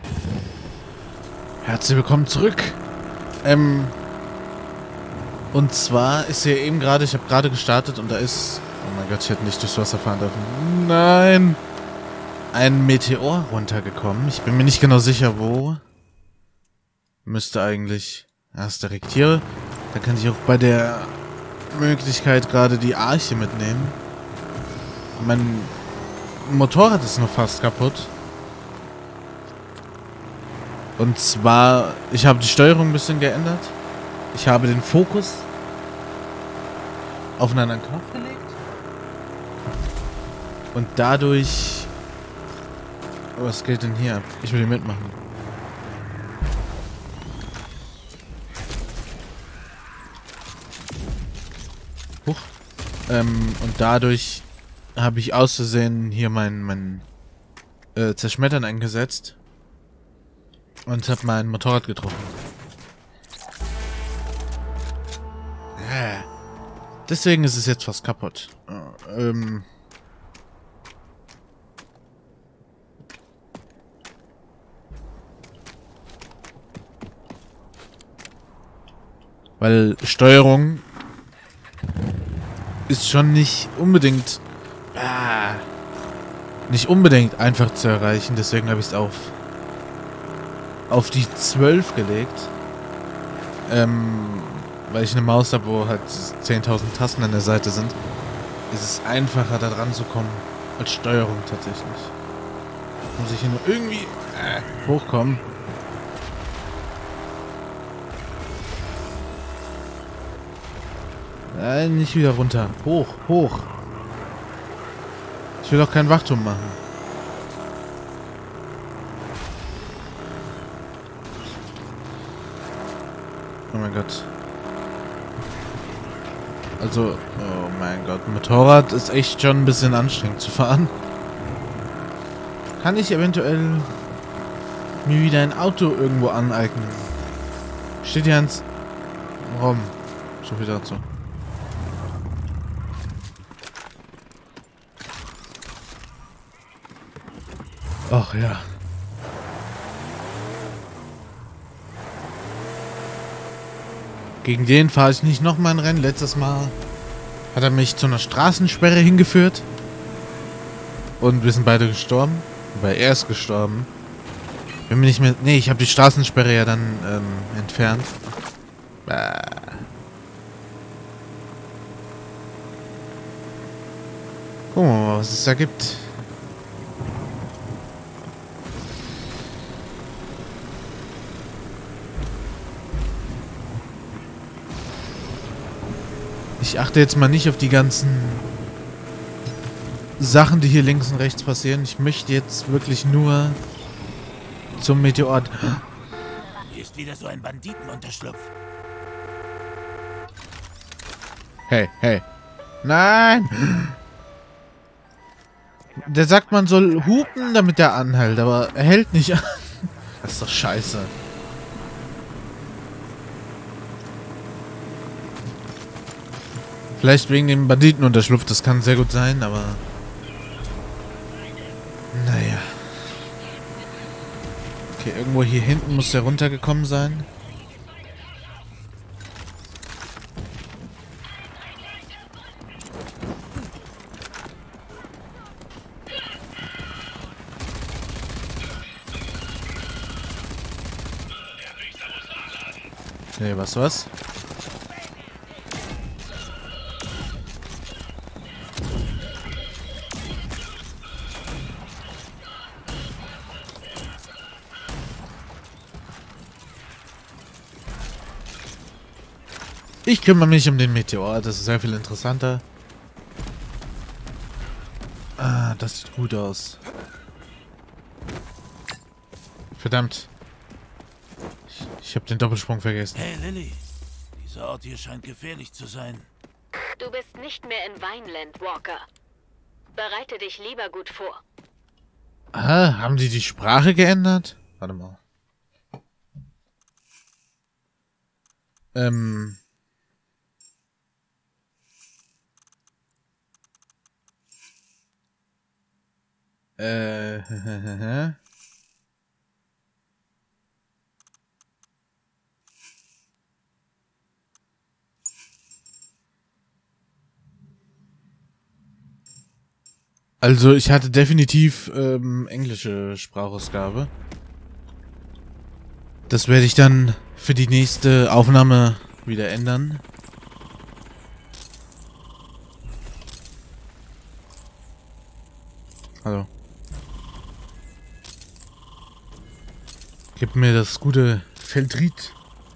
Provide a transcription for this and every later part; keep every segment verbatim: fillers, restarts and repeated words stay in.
Herzlich willkommen zurück. Ähm, und zwar ist hier eben gerade, ich habe gerade gestartet und da ist, oh mein Gott, ich hätte nicht durchs Wasser fahren dürfen. Nein! Ein Meteor runtergekommen. Ich bin mir nicht genau sicher, wo. Müsste eigentlich erst direkt hier. Da kann ich auch bei der Möglichkeit gerade die Arche mitnehmen. Mein Motorrad ist nur fast kaputt. Und zwar, ich habe die Steuerung ein bisschen geändert. Ich habe den Fokus auf einen anderen Knopf gelegt. Und dadurch... Oh, was geht denn hier ab? Ich will hier mitmachen. Huch. Ähm, und dadurch habe ich aus Versehen hier mein, mein äh, Zerschmettern eingesetzt. Und habe mein Motorrad getroffen. Ja. Deswegen ist es jetzt fast kaputt. Äh, ähm... Weil Steuerung ist schon nicht unbedingt ah, nicht unbedingt einfach zu erreichen. Deswegen habe ich es auf auf die zwölf gelegt. Ähm, weil ich eine Maus habe, wo halt zehntausend Tasten an der Seite sind. Ist es einfacher, da dran zu kommen als Steuerung tatsächlich. Muss ich hier nur irgendwie äh, hochkommen. Nein, nicht wieder runter. Hoch, hoch. Ich will doch keinen Wachturm machen. Oh mein Gott. Also, oh mein Gott. Motorrad ist echt schon ein bisschen anstrengend zu fahren. Kann ich eventuell mir wieder ein Auto irgendwo aneignen? Steht hier eins rum. So viel dazu. Ach ja. Gegen den fahre ich nicht nochmal ein Rennen. Letztes Mal hat er mich zu einer Straßensperre hingeführt. Und wir sind beide gestorben. Weil er ist gestorben. Bin mir nicht mehr... Nee, ich habe die Straßensperre ja dann ähm, entfernt. Bah. Gucken wir mal, was es da gibt. Ich achte jetzt mal nicht auf die ganzen Sachen, die hier links und rechts passieren. Ich möchte jetzt wirklich nur zum Meteor. Hier ist wieder so ein Banditenunterschlupf. Hey, hey. Nein! Der sagt, man soll hupen, damit er anhält, aber er hält nicht an. Das ist doch scheiße. Vielleicht wegen dem Banditenunterschlupf, das kann sehr gut sein, aber... Naja. Okay, irgendwo hier hinten muss der runtergekommen sein. Nee, was, was? Ich kümmere mich um den Meteor, das ist sehr viel interessanter. Ah, das sieht gut aus. Verdammt. Ich, ich habe den Doppelsprung vergessen. Hey Lilly, dieser Ort hier scheint gefährlich zu sein. Du bist nicht mehr in Vineland, Walker. Bereite dich lieber gut vor. Ah, haben die die Sprache geändert? Warte mal. Ähm... Äh, Also ich hatte definitiv ähm, englische Sprachausgabe. Das werde ich dann für die nächste Aufnahme wieder ändern. Hallo. Gib mir das gute Feldrit.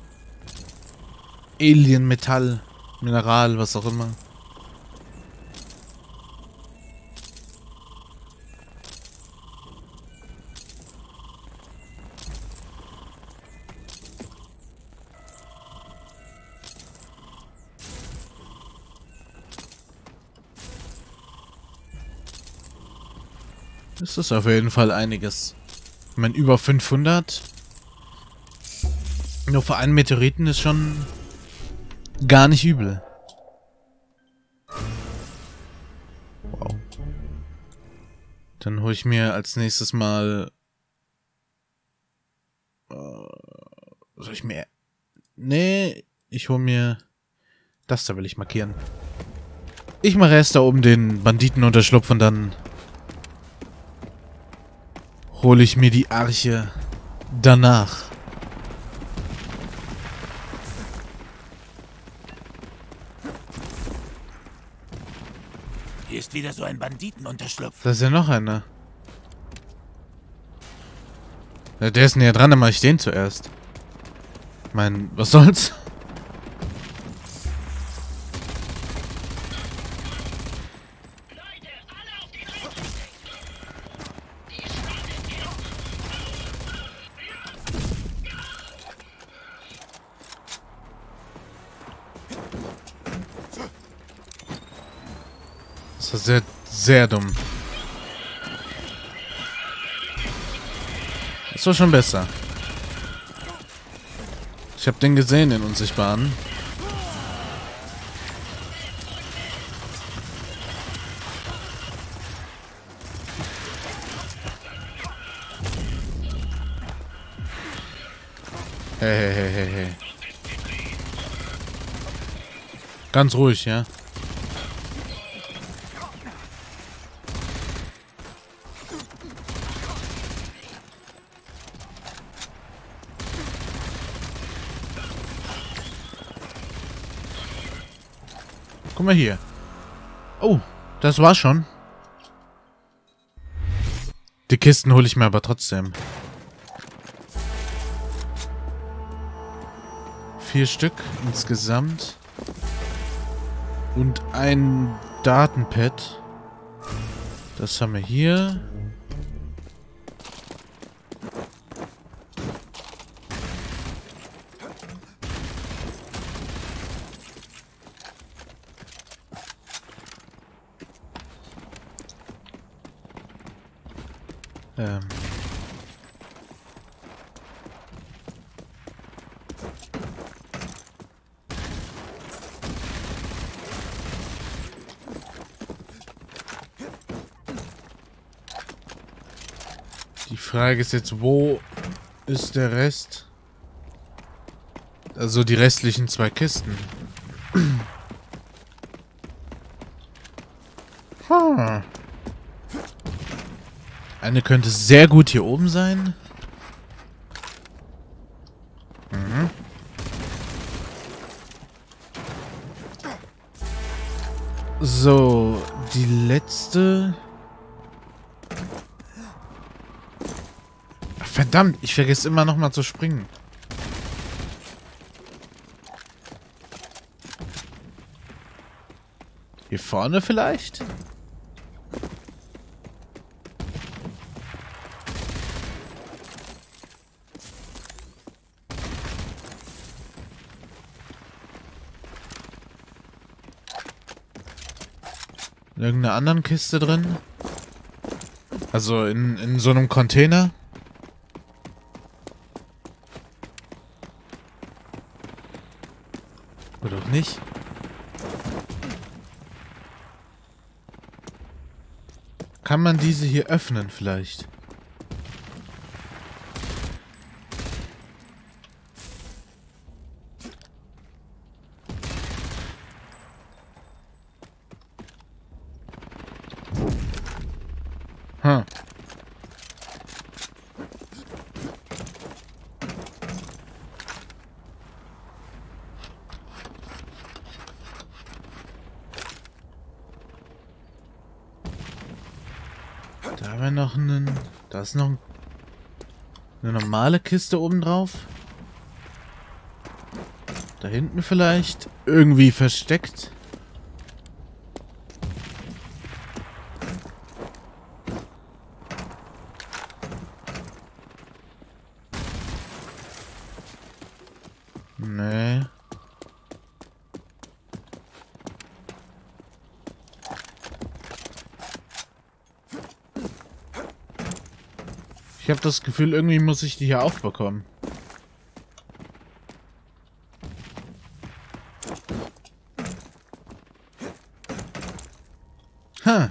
Alien, Metall, Mineral, was auch immer. Das ist auf jeden Fall einiges. Ich meine, über fünfhundert. Nur für einen Meteoriten ist schon gar nicht übel. Wow. Dann hole ich mir als nächstes mal... Äh, soll ich mir... Nee, ich hole mir... Das da will ich markieren. Ich mache erst da oben den Banditenunterschlupf und dann... hole ich mir die Arche danach. Hier ist wieder so ein Banditenunterschlupf. Da ist ja noch einer. Ja, der ist näher dran, dann mach ich den zuerst. Ich mein, was soll's? Das war sehr, sehr dumm. Das war schon besser. Ich hab den gesehen, den Unsichtbaren. Hey, hey, hey, hey, hey. Ganz ruhig, ja? Guck mal hier. Oh, das war's schon. Die Kisten hole ich mir aber trotzdem. Vier Stück insgesamt. Und ein Datenpad. Das haben wir hier. Ähm. Die Frage ist jetzt, wo ist der Rest? Also die restlichen zwei Kisten. Hm. Eine könnte sehr gut hier oben sein. Mhm. So, die letzte... Ach, verdammt, ich vergesse immer noch mal zu springen. Hier vorne vielleicht? In irgendeiner anderen Kiste drin? Also in, in so einem Container? Oder auch nicht? Kann man diese hier öffnen vielleicht? haben wir noch einen... Da ist noch eine normale Kiste oben drauf. Da hinten vielleicht. Irgendwie versteckt. Nee. Ich habe das Gefühl, irgendwie muss ich die hier aufbekommen. Ha.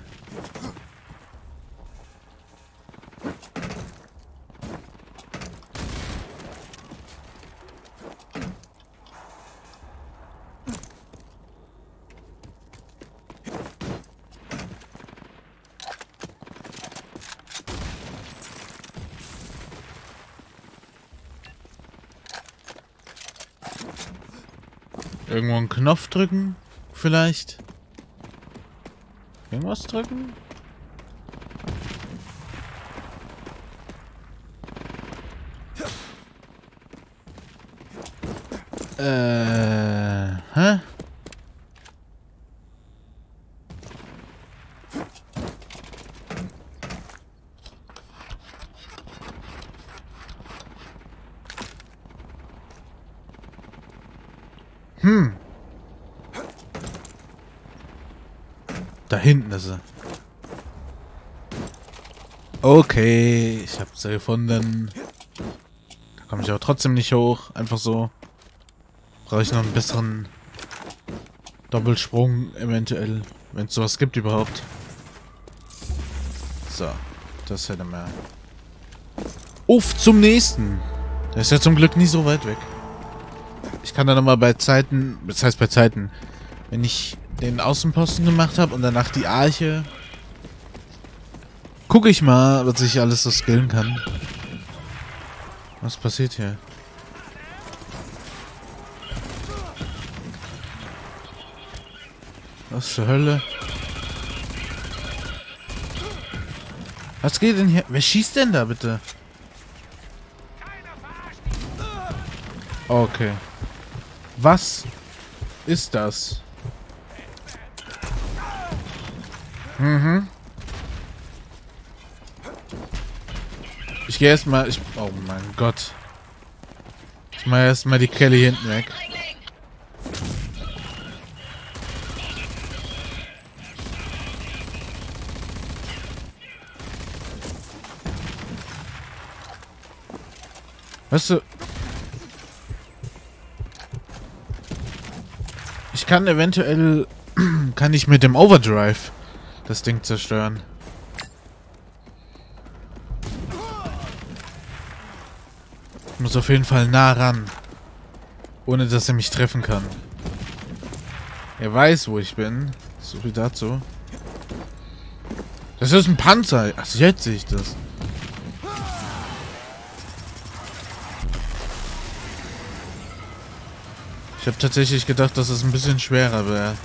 Irgendwo einen Knopf drücken? Vielleicht? Irgendwas drücken? Äh, hä? Hm. Da hinten ist sie. Okay, ich habe sie gefunden. Da komme ich aber trotzdem nicht hoch. Einfach so. Brauche ich noch einen besseren Doppelsprung eventuell. Wenn es sowas gibt überhaupt. So. Das hätte mehr. Uff, zum nächsten. Der ist ja zum Glück nie so weit weg. Ich kann dann nochmal bei Zeiten, das heißt bei Zeiten, wenn ich den Außenposten gemacht habe und danach die Arche, gucke ich mal, was ich alles so skillen kann. Was passiert hier? Was zur Hölle? Was geht denn hier? Wer schießt denn da bitte? Okay. Was ist das? Mhm. Ich gehe erstmal. Ich. Oh mein Gott. Ich mache erstmal die Kelle hier hinten weg. Weißt du. Ich kann eventuell, kann ich mit dem Overdrive das Ding zerstören. Ich muss auf jeden Fall nah ran, ohne dass er mich treffen kann. Er weiß, wo ich bin. So viel dazu. Das ist ein Panzer. Ach, jetzt sehe ich das. Ich habe tatsächlich gedacht, dass es ein bisschen schwerer wäre.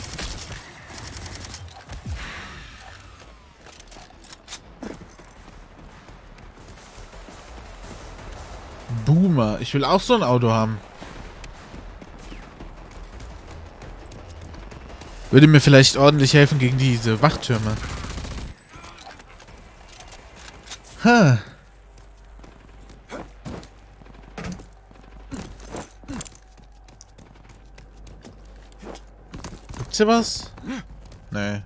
Boomer. Ich will auch so ein Auto haben. Würde mir vielleicht ordentlich helfen gegen diese Wachtürme. Ha. Gibt's hier was? Nee.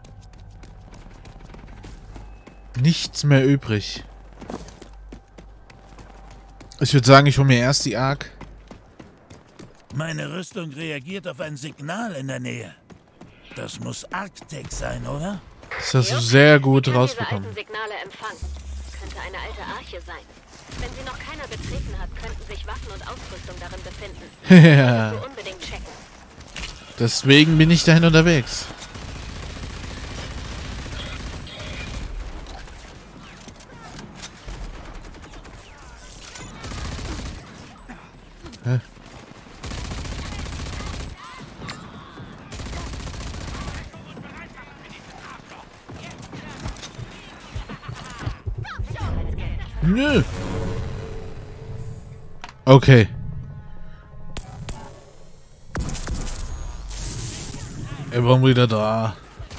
Nichts mehr übrig. Ich würde sagen, ich hole mir erst die Ark. Meine Rüstung reagiert auf ein Signal in der Nähe. Das muss Arktech sein, oder? Das hast du sehr gut Sie kann rausbekommen. diese alten Signale empfangen. Könnte eine alte Arche sein. Wenn sie noch keiner betreten hat, könnten sich Waffen und Ausrüstung darin befinden. Ja. Solltest du unbedingt checken. Deswegen bin ich dahin unterwegs. Hä? Nö. Okay. Er war wieder da.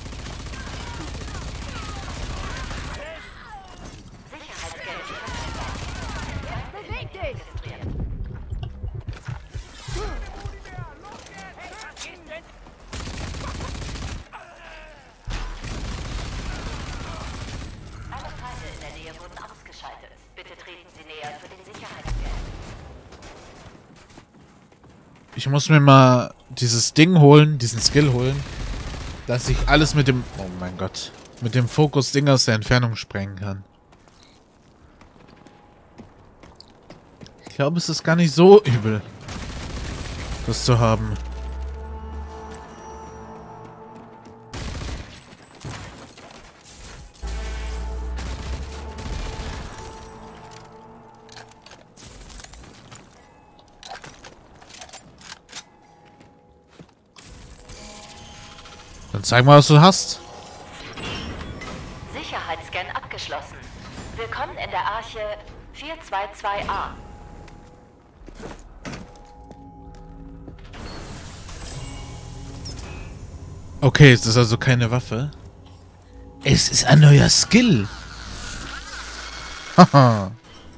Ich muss mir mal dieses Ding holen, diesen Skill holen, dass ich alles mit dem... Oh mein Gott. Mit dem Fokus-Ding aus der Entfernung sprengen kann. Ich glaube, es ist gar nicht so übel, das zu haben. Dann zeig mal, was du hast. Sicherheitsscan abgeschlossen. Willkommen in der Arche vier zwei zwei A. Okay, es ist also keine Waffe. Es ist ein neuer Skill. Haha.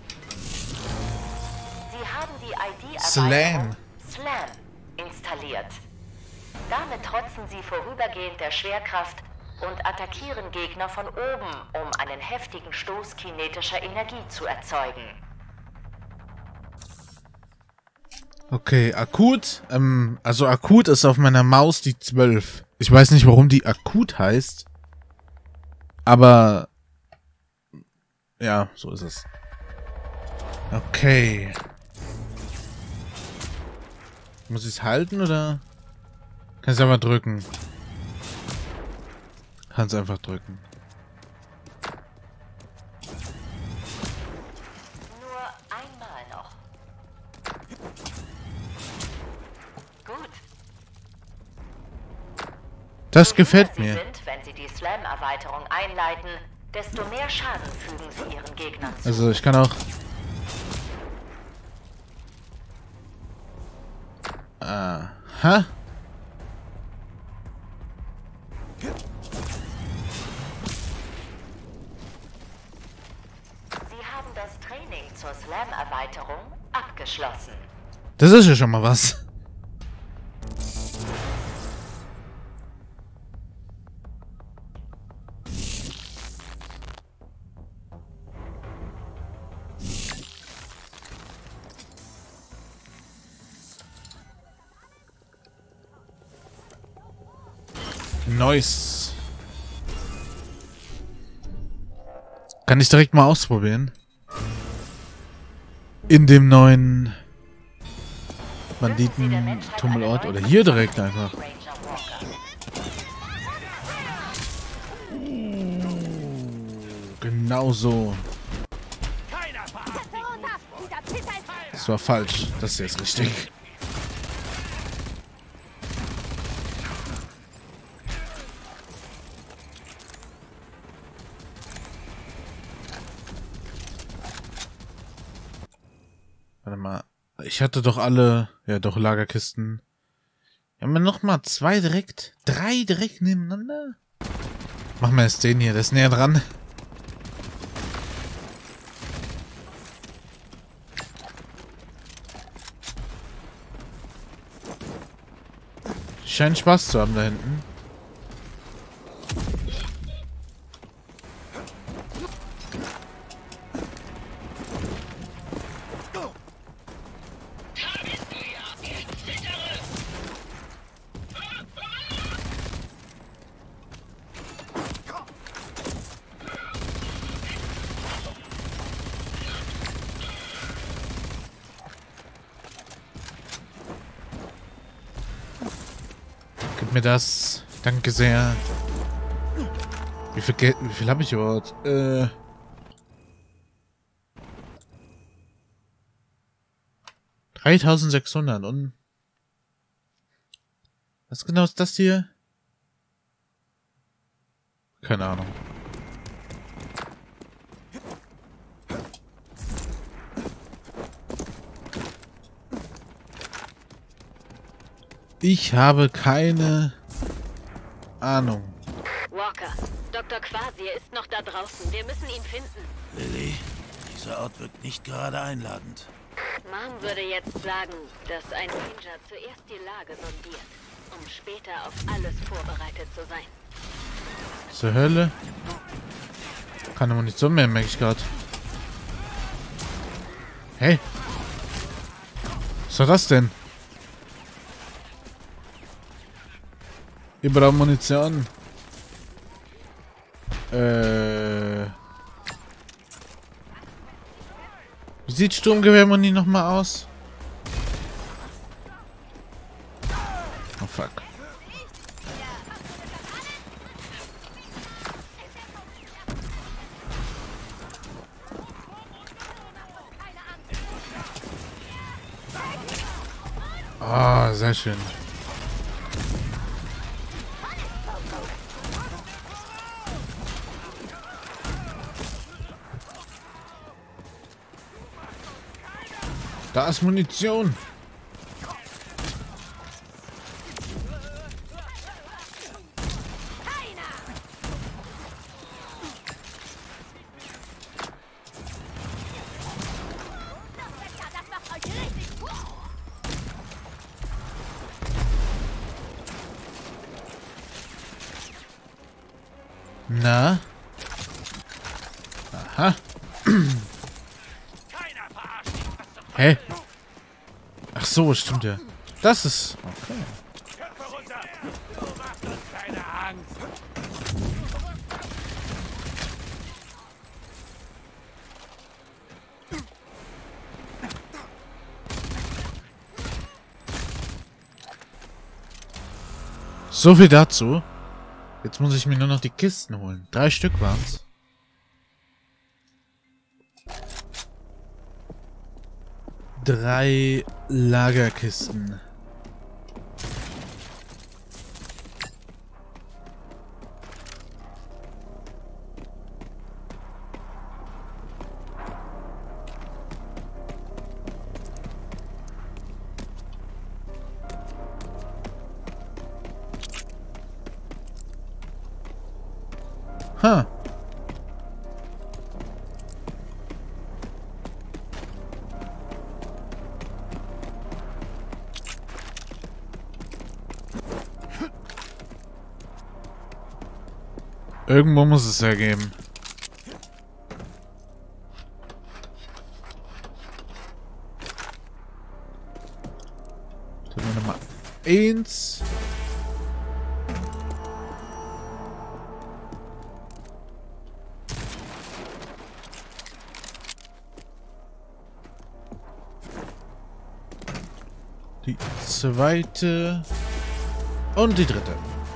Sie haben die I Slam. D-Erweiterung Slam installiert. Damit trotzen sie vorübergehend der Schwerkraft und attackieren Gegner von oben, um einen heftigen Stoß kinetischer Energie zu erzeugen. Okay, akut. Ähm, also akut ist auf meiner Maus die zwölf. Ich weiß nicht, warum die akut heißt. Aber... ja, so ist es. Okay. Muss ich es halten, oder... Kannst du einfach drücken. Kannst einfach drücken. Nur einmal noch. Gut. Das Je gefällt höher mir. Sie sind, wenn Sie die Slam-Erweiterung einleiten, desto mehr Schaden fügen Sie Ihren Gegnern zu. Also ich kann auch... Aha. Sie haben das Training zur Slam-Erweiterung abgeschlossen. Das ist ja schon mal was. Nice. Kann ich direkt mal ausprobieren. In dem neuen Banditen-Tummelort. Oder hier direkt einfach. Genau so. Das war falsch. Das hier ist richtig. Warte mal. Ich hatte doch alle... Ja, doch, Lagerkisten. Haben wir noch mal zwei direkt? Drei direkt nebeneinander? Machen wir jetzt den hier. Der ist näher dran. Scheint Spaß zu haben da hinten. Gib mir das. Danke sehr. Wie viel Geld, wie viel habe ich überhaupt? Äh. dreitausendsechshundert und... Was genau ist das hier? Keine Ahnung. Ich habe keine Ahnung. Walker, Doktor Quasir ist noch da draußen. Wir müssen ihn finden. Lilly, dieser Ort wirkt nicht gerade einladend. Mom würde jetzt sagen, dass ein Ranger zuerst die Lage sondiert, um später auf alles vorbereitet zu sein. Zur Hölle. Keine Munition mehr, merke ich gerade. Hey. Was war das denn? Überall Munition. Äh. Wie sieht Sturmgewehrmuni nochmal aus? Oh fuck. Ah, sehr schön. Da ist Munition. Na? Aha. Hä? Ach so, stimmt ja. Das ist... Okay. So viel dazu. Jetzt muss ich mir nur noch die Kisten holen. Drei Stück waren's. Drei Lagerkisten. Ha. Irgendwo muss es ja geben. Dann Nummer eins. Die zweite. Und die dritte.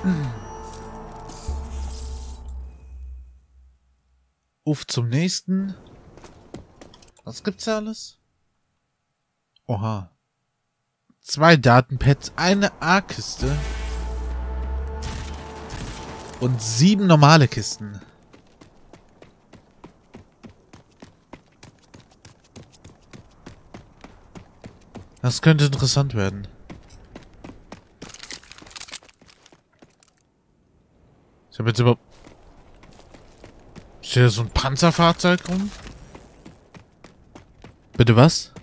Auf zum nächsten. Was gibt's da alles? Oha. Zwei Datenpads, eine A-Kiste. Und sieben normale Kisten. Das könnte interessant werden. Ich habe jetzt überhaupt... Steht da so ein Panzerfahrzeug rum? Bitte was?